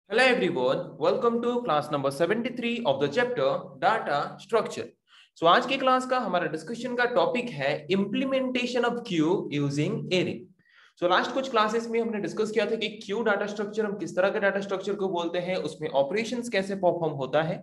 Hello everyone, welcome to class number 73 of the chapter Data Structure. So आज की class का हमारा discussion का टॉपिक है implementation of queue using array. So last कुछ classes में हमने डिस्कस किया था कि क्यू डाटा स्ट्रक्चर हम किस तरह के डाटा स्ट्रक्चर को बोलते हैं, उसमें ऑपरेशंस कैसे परफॉर्म होता है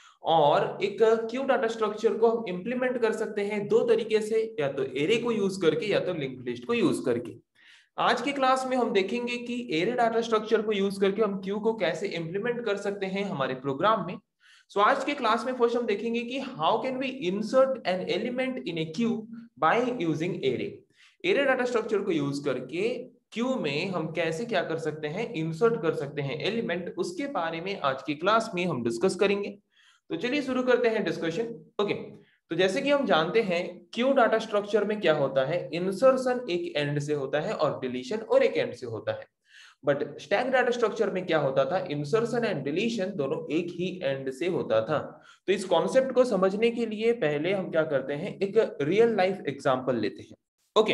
और एक क्यू डाटा स्ट्रक्चर को हम इंप्लीमेंट कर सकते हैं दो तरीके से, या तो एरे को यूज करके या तो लिंक्ड लिस्ट को यूज करके. आज की क्लास में हम देखेंगे कि एरे डाटा स्ट्रक्चर को यूज करके हम क्यू को कैसे इंप्लीमेंट कर सकते हैं हमारे प्रोग्राम में. सो आज के क्लास में फर्स्ट हम देखेंगे कि how can we insert an element in a queue by using array. Array data structure को यूज करके क्यू में हम कैसे क्या कर सकते हैं, इंसर्ट कर सकते हैं एलिमेंट, उसके बारे में आज की क्लास में हम डिस्कस करेंगे. तो चलिए शुरू करते हैं डिस्कशन. ओके, तो जैसे कि हम जानते हैं क्यू डाटा स्ट्रक्चर में क्या होता है, इंसर्शन एक एंड से होता है और डिलीशन और एक एंड से होता है. बट स्टैक डाटा स्ट्रक्चर में क्या होता था, इंसर्शन एंड डिलीशन दोनों एक ही एंड से होता था. तो इस कॉन्सेप्ट को समझने के लिए पहले हम क्या करते हैं, एक रियल लाइफ एग्जांपल लेते हैं. ओके,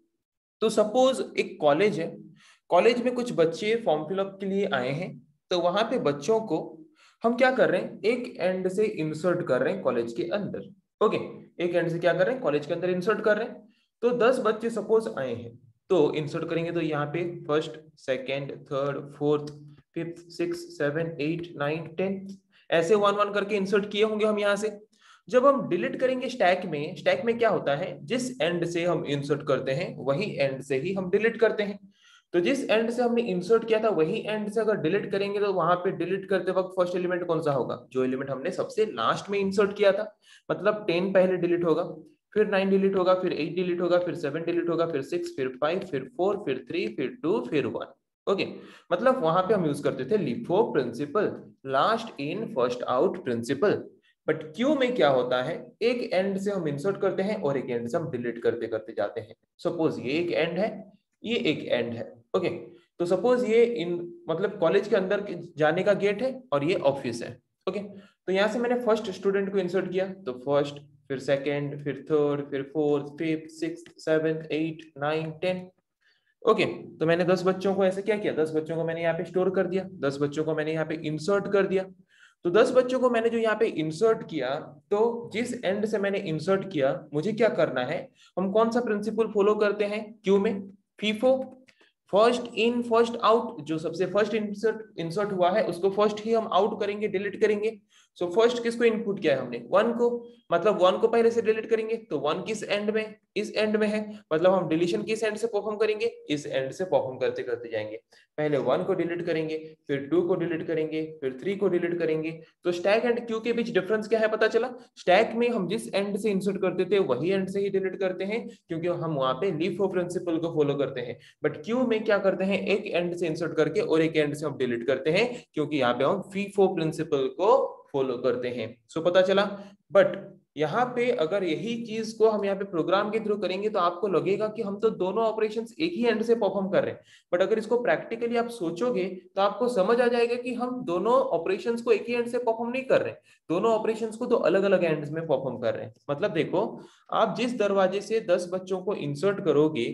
तो सपोज एक कॉलेज है, कॉलेज में कुछ बच्चे फॉर्म फिलअप के लिए आए हैं. तो वहां पे बच्चों को हम क्या कर रहे हैं, एक एंड से इंसर्ट कर रहे हैं कॉलेज के अंदर. ओके, एक एंड से क्या कर रहे हैं, कॉलेज के अंदर इंसर्ट कर रहे हैं. तो 10 बच्चे सपोज आए हैं, तो इंसर्ट करेंगे तो यहाँ पे first, second, third, fourth, fifth, six, seven, eight, nine, 10 ऐसे वन वन करके इंसर्ट किए होंगे हम यहाँ से. जब हम डिलीट करेंगे स्टैक में क्या होता है, जिस एंड से हम इंसर्ट करते हैं वही एंड से ही हम डिलीट करते हैं. तो जिस एंड से हमने इंसर्ट किया था वही एंड से अगर डिलीट करेंगे तो वहां पे डिलीट करते वक्त फर्स्ट एलिमेंट कौन सा होगा, जो एलिमेंट हमने सबसे लास्ट में इंसर्ट किया था. मतलब 10 पहले डिलीट होगा, फिर 9 डिलीट होगा, फिर 8 डिलीट होगा, फिर 7 डिलीट होगा, फिर 6, फिर 5, फिर 4, फिर 3, फिर 2, फिर 1. ओके, मतलब वहां पे हम यूज करते थे LIFO principle, last in first out principle. But queue में क्या होता है, एक एंड से हम इंसर्ट करते हैं और एक एंड से हम डिलीट करते करते जाते हैं. सपोज ये एक एंड है, ये एक एंड है. ओके, तो सपोज ये इन मतलब कॉलेज के अंदर जाने का गेट है और ये ऑफिस है. ओके, तो यहाँ से मैंने फर्स्ट स्टूडेंट को इंसर्ट किया, तो फर्स्ट, फिर सेकंड, फिर थर्ड, फिर fourth, fifth, sixth, seventh, 8, 9, 10. Okay, तो मैंने 10 बच्चों को ऐसे क्या किया, 10 बच्चों को मैंने यहाँ पे स्टोर कर दिया, 10 बच्चों को मैंने यहाँ पे इंसर्ट कर दिया. तो 10 बच्चों को मैंने जो यहाँ पे इंसर्ट किया, तो जिस एंड से मैंने इंसर्ट किया मुझे क्या करना है, हम कौन सा प्रिंसिपल फॉलो करते हैं क्यू में, FIFO, first in first out. जो सबसे फर्स्ट इंसर्ट हुआ है उसको फर्स्ट ही हम आउट करेंगे, डिलीट करेंगे. सो फर्स्ट किसको इनपुट किया है हमने, 1 को, मतलब 1 को पहले से डिलीट करेंगे. तो 1 किस एंड में, इस एंड में है, मतलब हम डिलीशन किस एंड से परफॉर्म करेंगे, इस एंड से परफॉर्म करते करते जाएंगे. पहले 1 को डिलीट करेंगे, फिर 2 को डिलीट करेंगे, फिर 3 को डिलीट करेंगे. तो स्टैक एंड क्यू के बीच डिफरेंस क्या है पता चला, स्टैक में हम जिस एंड से इंसर्ट करते थे वही एंड से ही डिलीट करते हैं, क्योंकि हम वहां पे लीफो प्रिंसिपल को फॉलो करते हैं. बट क्यू में क्या करते हैं, एक एंड से इंसर्ट करके और एक एंड से हम डिलीट करते हैं, क्योंकि यहाँ पे हम फीफो प्रिंसिपल को फॉलो करते हैं. सो पता चला. बट यहाँ पे अगर यही चीज को हम यहाँ पे प्रोग्राम के थ्रू करेंगे तो आपको लगेगा कि हम तो दोनों ऑपरेशंस एक ही एंड से परफॉर्म कर रहे हैं. बट अगर इसको प्रैक्टिकली आप सोचोगे तो आपको समझ आ जाएगा कि हम दोनों ऑपरेशंस को एक ही एंड से परफॉर्म नहीं कर रहे हैं, दोनों ऑपरेशंस को तो अलग अलग एंड्स में परफॉर्म कर रहे हैं. मतलब देखो, आप जिस दरवाजे से 10 बच्चों को इंसर्ट करोगे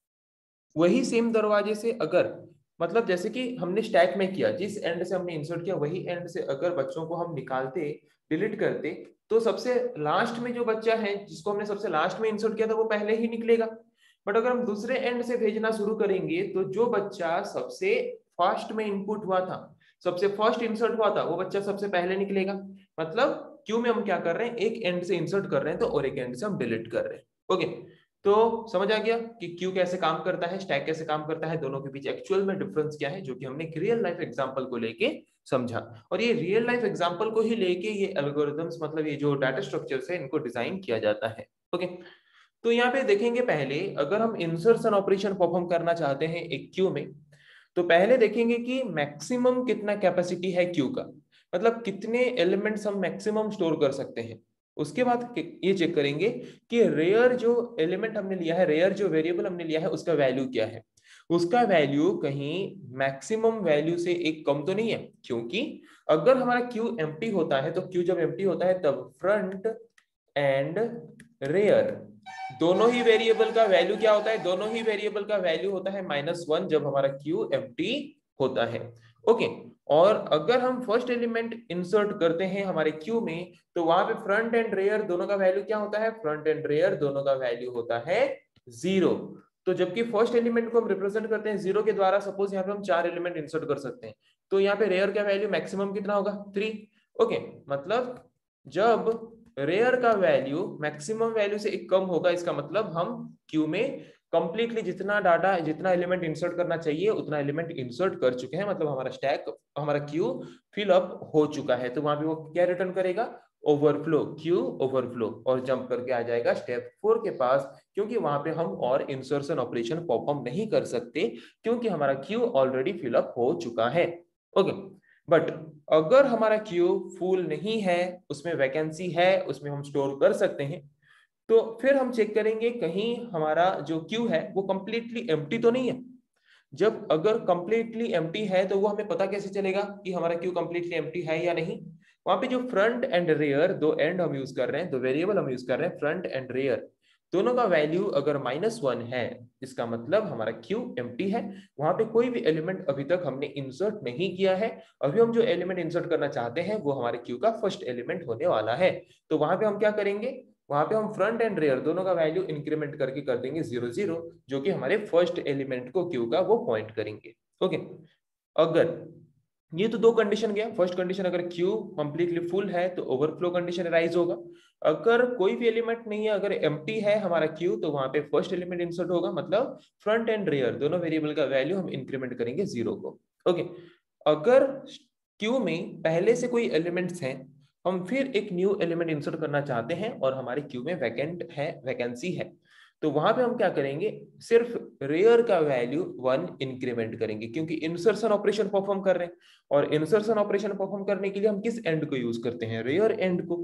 वही सेम दरवाजे से अगर, मतलब जैसे कि हमने स्टैक में किया, जिस एंड से हमने इंसर्ट किया वही एंड से अगर बच्चों को हम निकालते, डिलीट करते, तो सबसे लास्ट में जो बच्चा है जिसको हमने सबसे लास्ट में इंसर्ट किया था वो पहले ही निकलेगा. बट अगर हम दूसरे एंड से भेजना शुरू करेंगे तो जो बच्चा सबसे फर्स्ट में इनपुट हुआ था, सबसे फर्स्ट इंसर्ट हुआ था, वो बच्चा सबसे पहले निकलेगा. मतलब क्यू में हम क्या कर रहे हैं, एक एंड से इंसर्ट कर रहे हैं तो और एक एंड से हम डिलीट कर रहे हैं. ओके, तो समझ आ गया कि क्यू कैसे काम करता है, स्टैक कैसे काम करता है, दोनों के बीच एक्चुअल में डिफरेंस क्या है, जो कि हमने रियल लाइफ एग्जांपल को लेके समझा. और ये रियल लाइफ एग्जांपल को ही लेके ये एल्गोरिथम्स, मतलब ये जो डाटा स्ट्रक्चर्स है, इनको डिजाइन किया जाता है. ओके, तो यहाँ पे देखेंगे पहले अगर हम इंसर्शन ऑपरेशन परफॉर्म करना चाहते हैं एक क्यू में, तो पहले देखेंगे कि मैक्सिमम कितना कैपेसिटी है क्यू का, मतलब कितने एलिमेंट्स हम मैक्सिमम स्टोर कर सकते हैं. उसके बाद ये चेक करेंगे कि रेयर जो एलिमेंट हमने लिया है, रेयर जो वेरिएबल हमने लिया है, उसका वैल्यू क्या है. उसका वैल्यू कहीं मैक्सिमम वैल्यू से एक कम तो नहीं है, क्योंकि अगर हमारा क्यू एम्प्टी होता है, तो क्यू जब एम्प्टी होता है तब फ्रंट एंड रेयर दोनों ही वेरिएबल का वैल्यू क्या होता है, दोनों ही वेरिएबल का वैल्यू होता है -1 जब हमारा क्यू एम्प्टी होता है. ओके। और अगर हम फर्स्ट एलिमेंट इंसर्ट करते हैं हमारे क्यू में, तो वहां पे फ्रंट एंड रेयर दोनों का वैल्यू क्या होता है? फ्रंट एंड रेयर दोनों का वैल्यू होता है 0। तो जबकि फर्स्ट एलिमेंट को हम रिप्रेजेंट करते हैं 0 के द्वारा, सपोज यहाँ पे हम 4 एलिमेंट इंसर्ट कर सकते हैं, तो यहाँ पे रेयर का वैल्यू मैक्सिमम कितना होगा? 3। ओके, मतलब जब रेयर का वैल्यू मैक्सिमम वैल्यू से एक कम होगा, इसका मतलब हम क्यू में कंप्लीटली जितना डाटा, जितना एलिमेंट इंसर्ट करना चाहिए उतना एलिमेंट इंसर्ट कर चुके हैं, मतलब हमारा स्टैक, हमारा क्यू फिल अप हो चुका है। तो वहां पे वो क्या रिटर्न करेगा? ओवरफ्लो, क्यू ओवरफ्लो, और जंप करके आ जाएगा स्टेप 4 के पास, क्योंकि वहां पे हम और इंसर्शन ऑपरेशन परफॉर्म नहीं कर सकते, क्योंकि हमारा क्यू ऑलरेडी फिल अप हो चुका है। ओके, बट अगर हमारा क्यू फुल नहीं है, उसमें वैकेंसी है, उसमें हम स्टोर कर सकते हैं, तो फिर हम चेक करेंगे कहीं हमारा जो क्यू है वो कंप्लीटली एम्प्टी तो नहीं है। जब अगर कंप्लीटली एम्प्टी है तो वो हमें पता कैसे चलेगा कि हमारा क्यू कंप्लीटली एम्प्टी है या नहीं? वहां पे जो फ्रंट एंड रेयर दो एंड हम यूज कर रहे हैं, दो वेरिएबल हम यूज कर रहे हैं, फ्रंट एंड रेयर दोनों का वैल्यू अगर -1 है, इसका मतलब हमारा क्यू एम्प्टी है। वहां पे कोई भी एलिमेंट अभी तक हमने इंसर्ट नहीं किया है। अभी हम जो एलिमेंट इंसर्ट करना चाहते हैं वो हमारे क्यू का फर्स्ट एलिमेंट होने वाला है। तो वहां पे हम क्या करेंगे? वहां पे हम फ्रंट एंड रेयर दोनों का वैल्यू इंक्रीमेंट करके कर देंगे 0 0, जो कि हमारे फर्स्ट एलिमेंट को क्यू का वो पॉइंट करेंगे। ओके, अगर ये तो दो कंडीशन गया। फर्स्ट कंडीशन, अगर क्यू कंप्लीटली फुल है तो ओवरफ्लो कंडीशन राइज होगा। अगर कोई भी एलिमेंट नहीं है, अगर एम्प्टी है हमारा क्यू, तो वहां पे फर्स्ट एलिमेंट इंसर्ट होगा, मतलब फ्रंट एंड रेयर दोनों वेरिएबल का वैल्यू हम इंक्रीमेंट करेंगे 0 को। ओके, अगर क्यू में पहले से कोई एलिमेंट्स हैं, हम फिर एक न्यू एलिमेंट इंसर्ट करना चाहते हैं और हमारे क्यू में वैकेंट है, वैकेंसी है, तो वहां पे हम क्या करेंगे? सिर्फ रेयर का वैल्यू 1 इंक्रीमेंट करेंगे, क्योंकि इंसर्शन ऑपरेशन परफॉर्म कर रहे हैं, और इंसर्शन ऑपरेशन परफॉर्म करने के लिए हम किस एंड को यूज करते हैं? रेयर एंड को।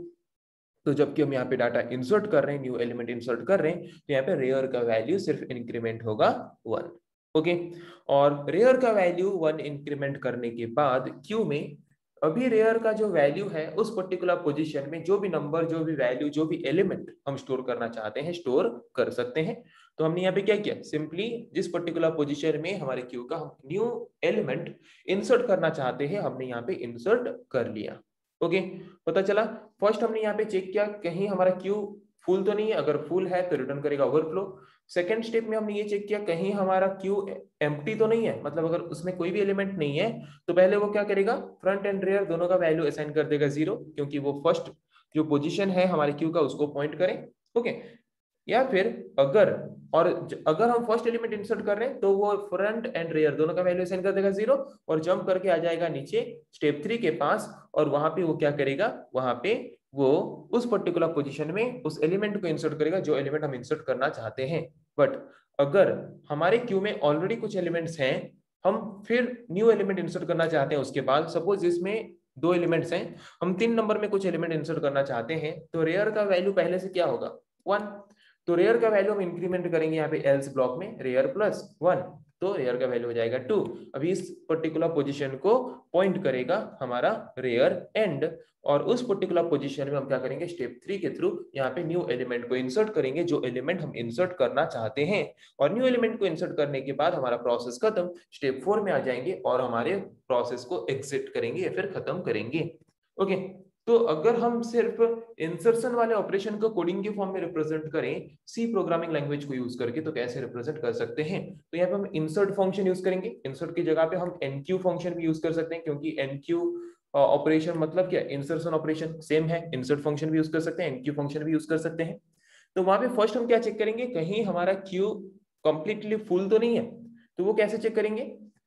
तो जबकि हम यहाँ पे डाटा इंसर्ट कर रहे हैं, न्यू एलिमेंट इंसर्ट कर रहे हैं, तो यहाँ पे रेयर का वैल्यू सिर्फ इंक्रीमेंट होगा 1। ओके, और रेयर का वैल्यू 1 इंक्रीमेंट करने के बाद क्यू में अभी रेयर का जो वैल्यू है उस पर्टिकुलर पोजीशन में जो भी नंबर, जो भी वैल्यू, जो भी एलिमेंट हम स्टोर करना चाहते हैं स्टोर कर सकते हैं। तो हमने यहाँ पे क्या किया? सिंपली जिस पर्टिकुलर पोजीशन में हमारे क्यू का हम न्यू एलिमेंट इंसर्ट करना चाहते हैं, हमने यहाँ पे इंसर्ट कर लिया। ओके, पता चला। फर्स्ट हमने यहाँ पे चेक किया कहीं हमारा क्यू फुल तो नहीं है, अगर फुल है तो रिटर्न करेगा ओवरफ्लो। सेकंड स्टेप में हमने ये चेक किया कहीं हमारा क्यू एम्प्टी तो नहीं है, मतलब अगर उसमें कोई भी एलिमेंट नहीं है, तो पहले वो क्या करेगा? फ्रंट एंड रेयर दोनों का वैल्यू असाइन कर देगा 0, क्योंकि वो फर्स्ट जो पोजीशन है हमारे क्यू का उसको पॉइंट करे। ओके, या फिर अगर, और अगर हम फर्स्ट एलिमेंट इंसर्ट कर रहे हैं तो वो फ्रंट एंड रेयर दोनों का वैल्यू असाइन कर देगा 0 और जंप करके आ जाएगा नीचे स्टेप 3 के पास, और वहां पे वो क्या करेगा? वहां पे वो उस पर्टिकुलर पोजीशन में उस एलिमेंट को इंसर्ट करेगा जो एलिमेंट हम इंसर्ट करना चाहते हैं। बट अगर हमारे क्यू में ऑलरेडी कुछ एलिमेंट्स हैं, हम फिर न्यू एलिमेंट इंसर्ट करना चाहते हैं उसके बाद, सपोज इसमें 2 एलिमेंट्स हैं, हम 3 नंबर में कुछ एलिमेंट इंसर्ट करना चाहते हैं, तो रेयर का वैल्यू पहले से क्या होगा? 1। तो रेयर का वैल्यू हम इंक्रीमेंट करेंगे यहाँ पे एल्स ब्लॉक में, रेयर प्लस 1, तो रेयर का वैल्यू हो जाएगा 2। अभी इस पर्टिकुलर पोजीशन को पॉइंट करेगा हमारा रेयर एंड, और उस पर्टिकुलर पोजीशन में हम क्या करेंगे? स्टेप 3 के थ्रू यहाँ पे न्यू एलिमेंट को इंसर्ट करेंगे जो एलिमेंट हम इंसर्ट करना चाहते हैं, और न्यू एलिमेंट को इंसर्ट करने के बाद हमारा प्रोसेस खत्म, स्टेप 4 में आ जाएंगे और हमारे प्रोसेस को एग्जिट करेंगे या फिर खत्म करेंगे। ओके, तो अगर हम सिर्फ इंसर्शन वाले ऑपरेशन को कोडिंग के फॉर्म में रिप्रेजेंट करें सी प्रोग्रामिंग लैंग्वेज को यूज करके, तो कैसे रिप्रेजेंट कर सकते हैं? तो यहाँ पे हम इंसर्ट फंक्शन यूज करेंगे। इंसर्ट की जगह पे हम एनक्यू फंक्शन भी यूज कर सकते हैं, क्योंकि एनक्यू ऑपरेशन मतलब क्या? इंसर्शन ऑपरेशन सेम है। इंसर्ट फंक्शन भी यूज कर सकते हैं, एनक्यू फंक्शन भी यूज कर सकते हैं। तो वहां पे फर्स्ट हम क्या चेक करेंगे? कहीं हमारा क्यू कंप्लीटली फुल तो नहीं है। तो वो कैसे चेक करेंगे?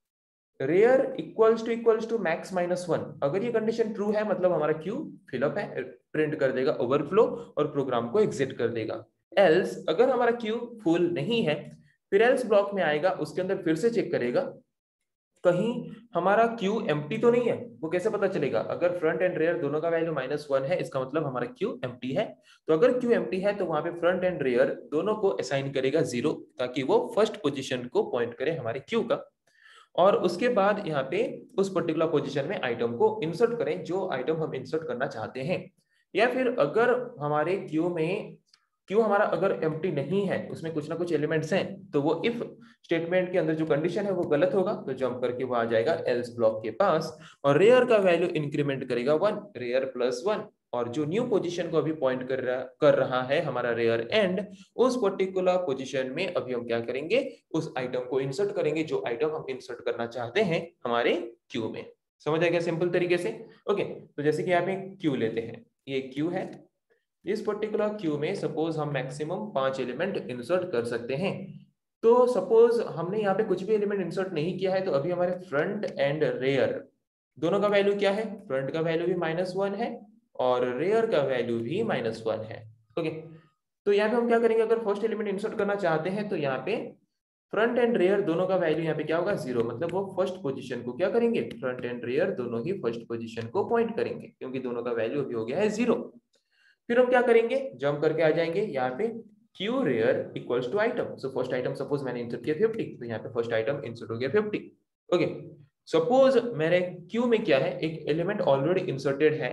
रेयर इक्वल्स टू मैक्स -1, अगर ये कंडीशन ट्रू है मतलब हमारा क्यू फिलअप है, प्रिंट कर देगा ओवरफ्लो और प्रोग्राम को एग्जिट कर देगा। एल्स अगर हमारा क्यू फुल नहीं है, फिर एल्स ब्लॉक में आएगा, उसके अंदर फिर से चेक करेगा कहीं हमारा क्यू एम्प्टी तो नहीं है। वो कैसे पता चलेगा? अगर फ्रंट एंड रेयर दोनों का वैल्यू -1 है, इसका मतलब हमारा क्यू एम्प्टी है। तो अगर क्यू एम्प्टी है तो वहां पे फ्रंट एंड रेयर दोनों को असाइन करेगा 0, ताकि वो फर्स्ट पोजीशन को पॉइंट करे हमारे क्यू का, और उसके बाद यहाँ पे उस पर्टिकुलर पोजीशन में आइटम को इंसर्ट करें जो आइटम हम इंसर्ट करना चाहते हैं। या फिर अगर हमारे क्यू में क्यू हमारा अगर एम्प्टी नहीं है, उसमें कुछ ना कुछ एलिमेंट्स हैं, तो वो इफ स्टेटमेंट के अंदर जो कंडीशन है वो गलत होगा, तो जंप करके वो आ जाएगा एल्स ब्लॉक के पास, और रेयर का वैल्यू इंक्रीमेंट करेगा 1, रेयर प्लस 1, और जो न्यू पोजीशन को अभी पॉइंट कर रहा है हमारा रेयर एंड, उस पर्टिकुलर पोजीशन में अभी हम क्या करेंगे, उस आइटम को इंसर्ट करेंगे जो आइटम हम इंसर्ट करना चाहते हैं हमारे क्यू में। समझ आएगा सिंपल तरीके से? ओके, तो जैसे कि यहाँ पे क्यू लेते हैं, ये क्यू है, इस पर्टिकुलर क्यू में सपोज हम मैक्सिमम 5 एलिमेंट इंसर्ट कर सकते हैं। तो सपोज हमने यहाँ पे कुछ भी एलिमेंट इंसर्ट नहीं किया है, तो अभी हमारे फ्रंट एंड रेयर दोनों का वैल्यू क्या है, फ्रंट का वैल्यू भी -1 है और रेयर का वैल्यू भी -1 है। ओके, तो यहाँ पे हम क्या करेंगे, अगर फर्स्ट एलिमेंट इंसर्ट करना चाहते हैं तो यहाँ पे फ्रंट एंड रेयर दोनों का वैल्यू यहाँ पे क्या होगा, 0, मतलब वो फर्स्ट पोजीशन को क्या करेंगे, फ्रंट एंड रेयर दोनों ही फर्स्ट पोजीशन को पॉइंट करेंगे, क्योंकि दोनों का वैल्यू अभी हो गया है 0। फिर हम क्या करेंगे, जंप करके आ जाएंगे यहाँ पे queue rear equals to item. So first item suppose मैंने इंसर्ट किया 50, तो यहाँ पे फर्स्ट आइटम इंसर्ट हो गया 50। ओके, सपोज मेरे क्यू में क्या है, एक एलिमेंट ऑलरेडी इंसर्टेड है,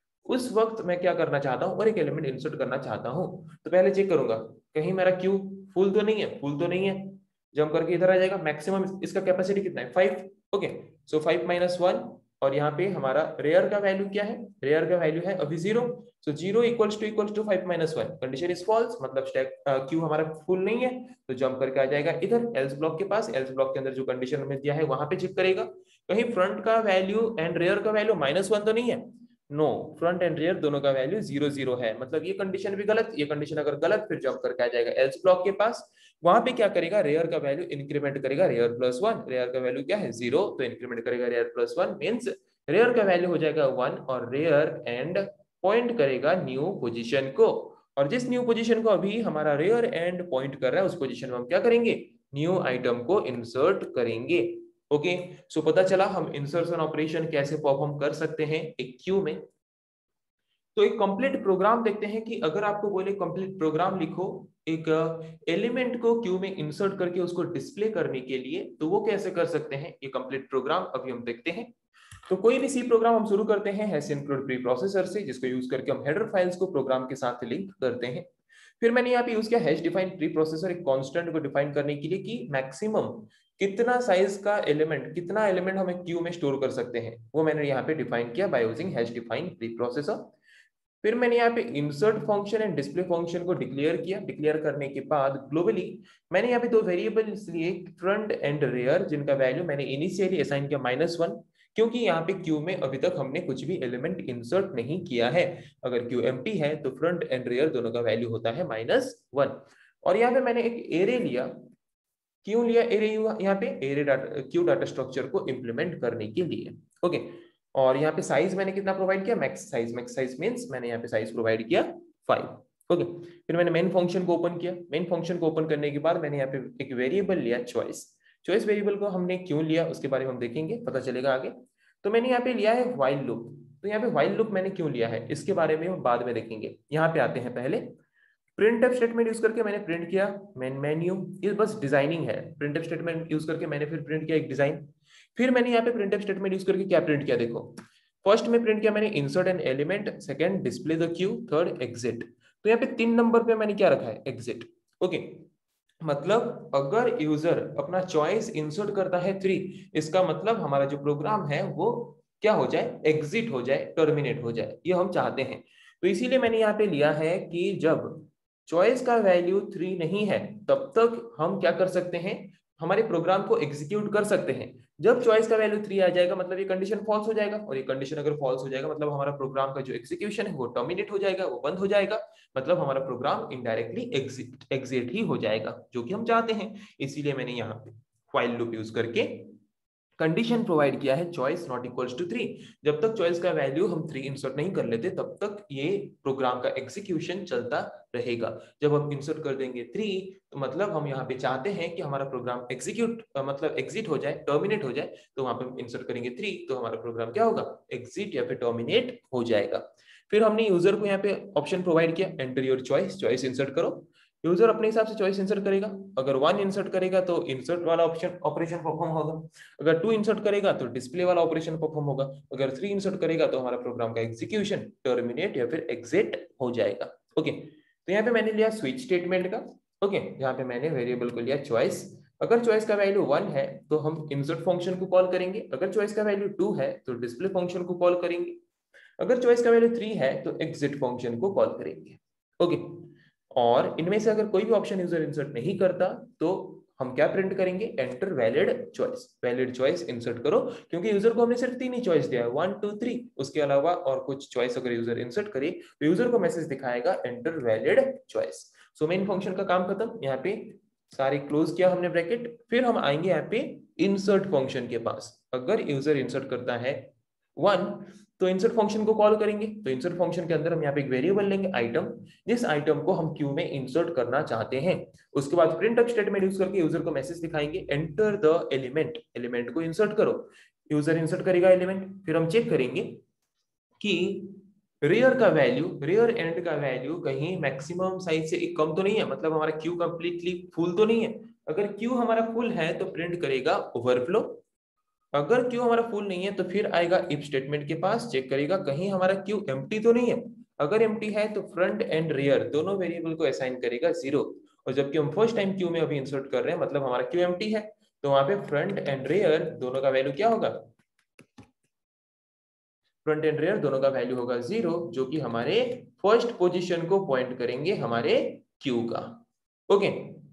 उस वक्त मैं क्या करना चाहता हूँ और एक एलिमेंट इंसर्ट करना चाहता हूँ, तो पहले चेक करूंगा कहीं मेरा क्यू फुल तो नहीं है, फुल तो नहीं है, जंप करके इधर आ जाएगा, मैक्सिमम इसका कैपेसिटी कितना है 5। ओके, सो 5 - 1, और यहाँ पे हमारा रेयर का वैल्यू क्या है, रेयर का वैल्यू है अभी 0, so 0 equals to 5 - 1, condition is false, मतलब स्टैक क्यू हमारा फुल नहीं है, तो जंप करके आ जाएगा इधर एल्स ब्लॉक के पास, एल्स ब्लॉक के अंदर जो कंडीशन हमें दिया है वहां पे चेक करेगा कहीं फ्रंट का वैल्यू एंड रेयर का वैल्यू -1 तो नहीं है, नो, फ्रंट एंड रेयर दोनों का वैल्यू 0 0 है, मतलब ये कंडीशन भी गलत, ये कंडीशन अगर गलत, फिर जंप करके आ जाएगा एल्स ब्लॉक के पास, वहां पे क्या करेगा, रेयर का वैल्यू इंक्रीमेंट करेगा, रेयर प्लस 1, रेयर का वैल्यू क्या है 0, तो इंक्रीमेंट करेगा रेयर प्लस 1, मींस रेयर का वैल्यू हो जाएगा 1, और रेयर एंड पॉइंट करेगा न्यू पोजीशन को, और जिस न्यू पोजीशन को अभी हमारा रेयर एंड पॉइंट कर रहा है उस पोजीशन में हम क्या करेंगे, न्यू आइटम को इंसर्ट करेंगे। ओके, सो पता चला हम इंसर्शन ऑपरेशन कैसे परफॉर्म कर सकते हैं एक क्यू में। तो एक कंप्लीट प्रोग्राम देखते हैं कि अगर आपको बोले कंप्लीट प्रोग्राम लिखो एक एलिमेंट को क्यू में इंसर्ट करके उसको डिस्प्ले करने के लिए, तो वो कैसे कर सकते हैं, ये कंप्लीट प्रोग्राम अभी हम देखते हैं। तो कोई भी सी प्रोग्राम हम शुरू करते हैं हैश इंक्लूड प्री प्रोसेसर से, जिसको यूज करके हम हेडर फाइल्स को प्रोग्राम के साथ लिंक करते हैं। फिर मैंने यहाँ पे यूज किया हैश डिफाइन प्री प्रोसेसर, एक कांस्टेंट को डिफाइन करने के लिए कि मैक्सिमम कितना साइज का एलिमेंट, कितना एलिमेंट हम एक क्यू में स्टोर कर सकते हैं, वो मैंने यहाँ पे डिफाइन किया by using hash define pre processor. फिर मैंने यहाँ पे insert function and display function को डिक्लेयर किया, डिक्लेयर करने के बाद ग्लोबली मैंने यहाँ पे दो वेरिएबल लिए, फ्रंट एंड रेयर, जिनका वैल्यू मैंने इनिशियली असाइन किया -1, क्योंकि यहाँ पे क्यू में अभी तक हमने कुछ भी एलिमेंट इंसर्ट नहीं किया है, अगर क्यू एम्प्टी है तो फ्रंट एंड रेयर दोनों का वैल्यू होता है -1। और यहाँ पे मैंने एक एरे लिया, क्यों लिया एरे, यहाँ पे array data queue data structure को इंप्लीमेंट करने के लिए। ओके, और यहाँ पे साइज मैंने कितना प्रोवाइड किया, मैक्स साइज मींस मैंने यहाँ पे साइज प्रोवाइड किया 5। ओके, फिर मैंने मेन फंक्शन को ओपन किया, मेन फंक्शन को ओपन करने के बाद मैंने यहाँ पे एक वेरिएबल लिया चॉइस, चॉइस वेरिएबल को हमने क्यों लिया उसके बारे में हम देखेंगे, पता चलेगा आगे। तो मैंने यहाँ पे लिया है व्हाइल लूप, तो यहाँ पे व्हाइल लूप मैंने क्यों लिया है इसके बारे में हम बाद में देखेंगे। यहाँ पे आते हैं, पहले प्रिंटफ स्टेटमेंट यूज करके मैंने प्रिंट किया मेन्यू, ये बस डिजाइनिंग है, प्रिंटफ स्टेटमेंट यूज करके मैंने फिर प्रिंट किया एक डिजाइन। फिर मैंने यहाँ पे प्रिंटफ स्टेटमेंट यूज करके क्या प्रिंट किया, देखो फर्स्ट में प्रिंट किया मैंने insert an element, second display the queue, third exit. तो यहाँ पे 3 नंबर पे मैंने क्या रखा है, एग्जिट। ओके, मतलब अगर यूजर अपना चॉइस इंसर्ट करता है 3, इसका मतलब हमारा जो प्रोग्राम है वो क्या हो जाए, एग्जिट हो जाए, टर्मिनेट हो जाए, ये हम चाहते हैं। तो इसीलिए मैंने यहाँ पे लिया है कि जब चॉइस का वैल्यू 3 नहीं है तब तक हम क्या कर सकते हैं, हमारे प्रोग्राम को एग्जीक्यूट कर सकते हैं। जब चॉइस का वैल्यू 3 आ जाएगा मतलब ये कंडीशन फॉल्स हो जाएगा, और ये कंडीशन अगर फॉल्स हो जाएगा मतलब हमारा प्रोग्राम का जो एग्जीक्यूशन है वो टर्मिनेट हो जाएगा, वो बंद हो जाएगा, मतलब हमारा प्रोग्राम इनडायरेक्टली एग्जिट ही हो जाएगा, जो कि हम चाहते हैं। इसीलिए मैंने यहाँ पे व्हाइल लूप यूज करके कंडीशन प्रोवाइड किया है चॉइस नॉट इक्वल्स टू 3। जब तक चॉइस का वैल्यू हम 3 इंसर्ट नहीं कर लेते तब तक ये प्रोग्राम का एग्जीक्यूशन चलता रहेगा। जब हम इंसर्ट कर देंगे 3 तो मतलब हम यहाँ पे चाहते हैं कि हमारा प्रोग्राम एग्जीक्यूट मतलब एग्जिट हो जाए, टर्मिनेट हो जाए, तो वहां पे इंसर्ट करेंगे 3 तो हमारा प्रोग्राम क्या होगा, एग्जिट या फिर टर्मिनेट हो जाएगा। फिर हमने यूजर को यहाँ पे ऑप्शन प्रोवाइड किया, enter your choice, choice insert करो। यूजर अपने हिसाब से चॉइस इंसर्ट करेगा, अगर 1 इंसर्ट करेगा तो इंसर्ट वाला ऑपरेशन परफॉर्म होगा, अगर 2 इंसर्ट करेगा तो डिस्प्ले वाला ऑपरेशन परफॉर्म होगा, अगर 3 इंसर्ट करेगा तो हमारा प्रोग्राम का एग्जीक्यूशन टर्मिनेट या फिर एग्जिट हो जाएगा। ओके, तो यहाँ पे मैंने लिया स्विच स्टेटमेंट का, ओके, यहाँ पे मैंने वेरिएबल को लिया चॉइस। अगर चॉइस का वैल्यू 1 है तो हम इंसर्ट फंक्शन को कॉल करेंगे, अगर चॉइस का वैल्यू 2 है तो डिस्प्ले फंक्शन को कॉल करेंगे, अगर चॉइस का वैल्यू 3 है तो एग्जिट फंक्शन को कॉल करेंगे, ओके। और इनमें से अगर कोई भी ऑप्शन यूजर इंसर्ट नहीं करता तो हम क्या प्रिंट करेंगे, enter valid choice, valid choice insert करो, क्योंकि यूजर को हमने सिर्फ 3 ही चॉइस दिया है, 1 2 3, उसके अलावा और कुछ चॉइस अगर यूजर इंसर्ट करे तो यूजर को मैसेज दिखाएगा enter valid choice. So main function का काम खत्म, यहाँ पे सारे क्लोज किया हमने ब्रैकेट। फिर हम आएंगे यहाँ पे इंसर्ट फंक्शन के पास। अगर यूजर इंसर्ट करता है 1 तो इंसर्ट फंक्शन को कॉल करेंगे, तो इंसर्ट फंक्शन के अंदर हम यहाँ पे एक वेरिएबल लेंगे आइटम, जिस आइटम को हम क्यू में इंसर्ट करना चाहते हैं। उसके बाद प्रिंट स्टेटमेंट यूज करके यूजर को मैसेज दिखाएंगे एंटर द एलिमेंट, एलिमेंट को इंसर्ट करो। यूजर इंसर्ट करेगा एलिमेंट, फिर हम चेक करेंगे कि रेयर का वैल्यू, रेयर एंड का वैल्यू कहीं मैक्सिमम साइज से एक कम तो नहीं है, मतलब हमारा क्यू कंप्लीटली फुल तो नहीं है। अगर क्यू हमारा फुल है तो प्रिंट करेगा ओवरफ्लो, अगर क्यू हमारा फुल नहीं है तो फिर आएगा इफ स्टेटमेंट के पास, चेक करेगा कहीं हमारा क्यू एम्प्टी तो नहीं है। अगर एम्प्टी है तो फ्रंट एंड रियर दोनों वेरिएबल को असाइन करेगा 0, और जबकि हम फर्स्ट टाइम क्यू में अभी इंसर्ट कर रहे हैं मतलब हमारा क्यू एम्प्टी है, तो वहां पे फ्रंट एंड रियर दोनों का वैल्यू क्या होगा, फ्रंट एंड रियर दोनों का वैल्यू होगा 0, जो कि हमारे फर्स्ट पोजीशन को पॉइंट करेंगे हमारे क्यू का, ओके।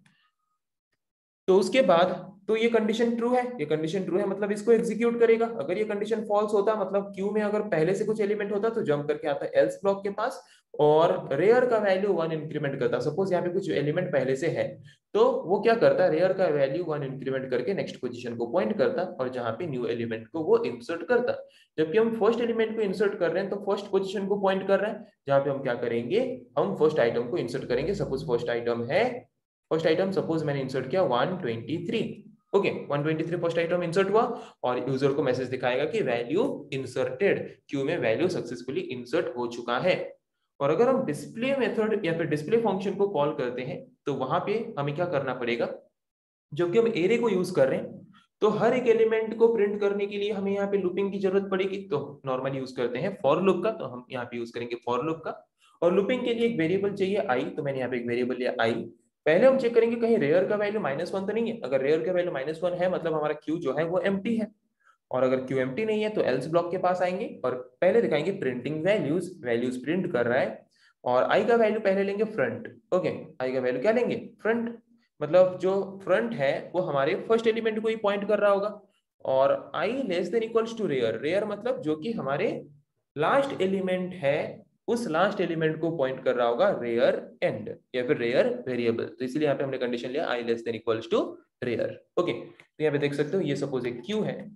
तो उसके बाद तो ये कंडीशन ट्रू है, ये कंडीशन ट्रू है मतलब इसको एग्जीक्यूट करेगा। अगर ये कंडीशन फॉल्स होता मतलब क्यू में अगर पहले से कुछ एलिमेंट होता तो जंप करके आता एल्स ब्लॉक के पास और रेयर का वैल्यू 1 इंक्रीमेंट करता। सपोज यहाँ पे कुछ एलिमेंट पहले से है तो वो क्या करता, रेयर का वैल्यू 1 इंक्रीमेंट करके नेक्स्ट पोजीशन को पॉइंट करता और जहां पे न्यू एलिमेंट को वो इंसर्ट करता। जबकि हम फर्स्ट एलिमेंट को इंसर्ट कर रहे हैं तो फर्स्ट पोजीशन को पॉइंट कर रहे हैं, जहां पे हम क्या करेंगे, हम फर्स्ट आइटम को इंसर्ट करेंगे। सपोज फर्स्ट आइटम है, फर्स्ट आइटम सपोज मैंने इंसर्ट किया 123, ओके 123 फर्स्ट आइटम इंसर्ट हुआ और यूजर को मैसेज दिखाएगा कि वैल्यू इंसर्टेड, क्यू में वैल्यू सक्सेसफुली इंसर्ट हो चुका है। और अगर हम डिस्प्ले मेथड या फिर डिस्प्ले फंक्शन को कॉल करते हैं तो वहां पे हमें क्या करना पड़ेगा, जबकि हम एरे को यूज कर रहे हैं तो हर एक एलिमेंट को प्रिंट करने के लिए हमें यहाँ पे लूपिंग की जरूरत पड़ेगी। तो नॉर्मली यूज करते हैं फॉर लूप का, तो हम यहाँ पे यूज करेंगे फॉर लूप का। और लूपिंग के लिए एक वेरिएबल चाहिए आई, तो मैंने यहाँ पे एक वेरिएबल लिया आई। पहले हम चेक करेंगे कहीं रेयर का वैल्यू -1 तो नहीं है। अगर रेयर का वैल्यू -1 है मतलब हमारा क्यू जो है वो एम्प्टी है, और अगर क्यू एम्प्टी नहीं है तो एल्स ब्लॉक के पास आएंगे और पहले दिखाएंगे प्रिंटिंग वैल्यूज, वैल्यूज प्रिंट कर रहा है। और आई का वैल्यू पहले लेंगे फ्रंट, ओके, आई का वैल्यू क्या लेंगे, फ्रंट, मतलब जो फ्रंट है वो हमारे फर्स्ट एलिमेंट को ही पॉइंट कर रहा होगा। और i less than equals to rear, rear मतलब जो कि हमारे लास्ट एलिमेंट है उस लास्ट एलिमेंट को पॉइंट कर रहा होगा रेयर एंड या फिर रेयर वेरिएबल। तो इसलिए यहाँ पे हमने कंडीशन लिया i less than equals to rear, okay. तो यहाँ पे देख सकते हो ये सपोज एक क्यू है,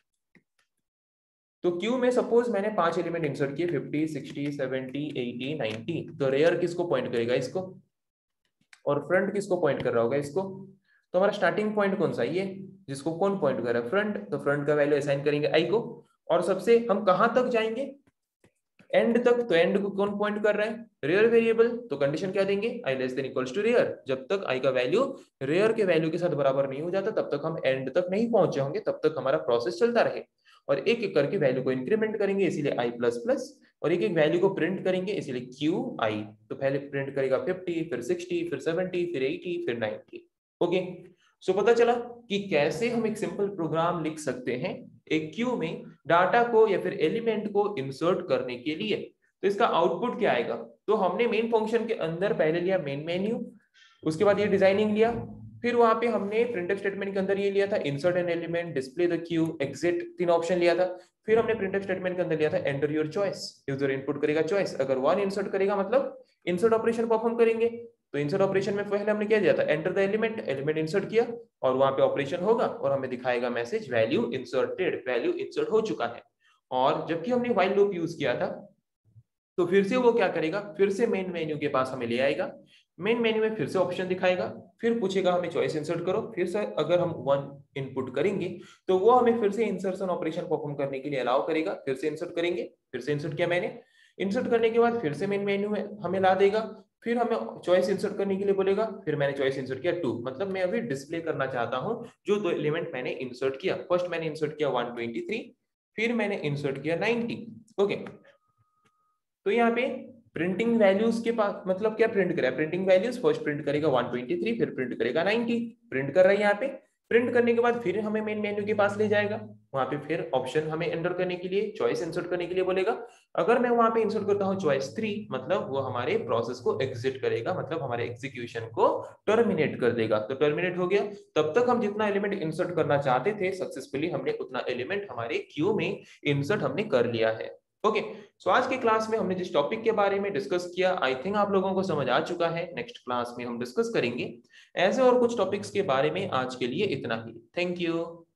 तो क्यू में सपोज मैंने 5 एलिमेंट इंसर्ट किए 50 60 70 80 90, तो रेयर किसको पॉइंट करेगा, इसको, और फ्रंट किसको पॉइंट कर रहा होगा, इसको। तो हमारा स्टार्टिंग पॉइंट कौन सा, ये जिसको कौन पॉइंट कर रहा है, फ्रंट, तो फ्रंट का वैल्यू असाइन करेंगे आई को। और सबसे हम कहां तक जाएंगे, एंड तक, तो एंड को कौन पॉइंट कर रहा है, रेयर वेरिएबल, तो कंडीशन क्या देंगे, i less than equals to rear. जब तक आई का वैल्यू रेयर के वैल्यू के साथ बराबर नहीं हो जाता तब तक हम एंड तक नहीं पहुंचे होंगे, तब तक हमारा प्रोसेस चलता रहे। और एक एक करके वैल्यू को इंक्रीमेंट करेंगे इसीलिए आई प्लस प्लस, और एक एक वैल्यू को प्रिंट करेंगे इसीलिए क्यू आई। तो पहले प्रिंट करेगा 50, फिर 60, फिर 70, फिर 80, फिर 90, ओके। सो पता चला कि कैसे हम एक सिंपल प्रोग्राम लिख सकते हैं एक क्यू में डाटा को या फिर एलिमेंट को इंसर्ट करने के लिए। तो इसका आउटपुट क्या आएगा, तो हमने मेन फंक्शन के अंदर पहले लिया मेन मेन्यू, उसके बाद ये डिजाइनिंग लिया, फिर वहां पे हमने प्रिंटफ स्टेटमेंट के अंदर ये लिया था insert an element, display the queue, exit, 3 option लिया था। फिर हमने प्रिंटफ स्टेटमेंट के अंदर लिया था enter your choice, user input करेगा चॉइस, अगर 1 इंसर्ट करेगा मतलब इंसर्ट ऑपरेशन परफॉर्म करेंगे। तो इंसर्ट ऑपरेशन में पहले हमने क्या दिया था, enter the element, element insert किया और वहां पे ऑपरेशन होगा और हमें दिखाएगा message value inserted, value insert हो चुका है। और जबकि हमने व्हाइल लूप यूज किया था तो फिर से वो क्या करेगा, फिर से मेन मेन्यू के पास हमें ले आएगा, मेन मेन्यू में फिर से ऑप्शन दिखाएगा, फिर पूछेगा हमें चॉइस इंसर्ट करो, फिर से अगर हम 1 इनपुट करेंगे तो वो हमें फिर से इंसर्शन ऑपरेशन परफॉर्म करने के लिए अलाउ करेगा, फिर से इंसर्ट करेंगे, फिर से इंसर्ट किया मैंने, इंसर्ट करने के बाद फिर से मेन मेन्यू में हमें ला देगा, फिर हमें चॉइस इंसर्ट करने के लिए बोलेगा, फिर मैंने चॉइस इंसर्ट किया 2, मतलब मैं अभी डिस्प्ले करना चाहता हूं जो 2 एलिमेंट मैंने इंसर्ट किया। फर्स्ट मैंने इंसर्ट किया 123, फिर मैंने इंसर्ट किया 90, ओके। तो यहाँ पे प्रिंटिंग वैल्यूज के पास मतलब क्या प्रिंट करेगा, प्रिंटिंग वैल्यूज फर्स्ट प्रिंट करेगा 123, फिर प्रिंट करेगा 90, प्रिंट कर रहा है यहाँ पे। प्रिंट करने के बाद फिर हमें मेन मेन्यू के पास ले जाएगा, वहां पे फिर ऑप्शन हमें एंटर करने के लिए, चॉइस इंसर्ट करने के लिए बोलेगा। अगर मैं वहां पे इंसर्ट करता हूँ चॉइस 3, मतलब वो हमारे प्रोसेस को एग्जिट करेगा, मतलब हमारे एग्जीक्यूशन को टर्मिनेट कर देगा। तो टर्मिनेट हो गया, तब तक हम जितना एलिमेंट इंसर्ट करना चाहते थे सक्सेसफुली हमने उतना एलिमेंट हमारे क्यू में इंसर्ट हमने कर लिया है। ओके, सो आज के क्लास में हमने जिस टॉपिक के बारे में डिस्कस किया आई थिंक आप लोगों को समझ आ चुका है। नेक्स्ट क्लास में हम डिस्कस करेंगे ऐसे और कुछ टॉपिक्स के बारे में। आज के लिए इतना ही, थैंक यू।